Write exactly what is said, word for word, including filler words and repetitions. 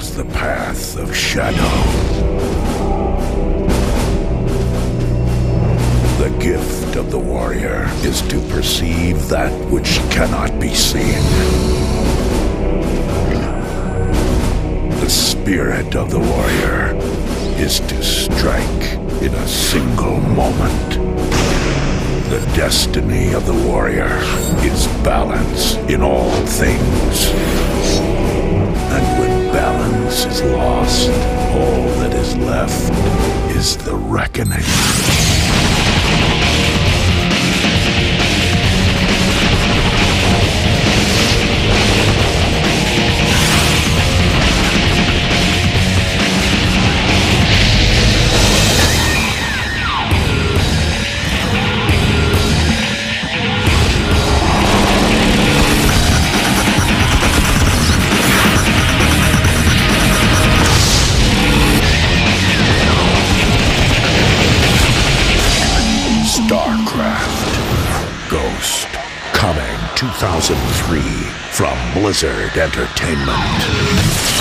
is the path of shadow. The gift of the warrior is to perceive that which cannot be seen. The spirit of the warrior is to strike in a single moment. The destiny of the warrior is balance in all things. And when balance is lost, all that is left is the reckoning. Starcraft. Ghost. Coming two thousand three from Blizzard Entertainment.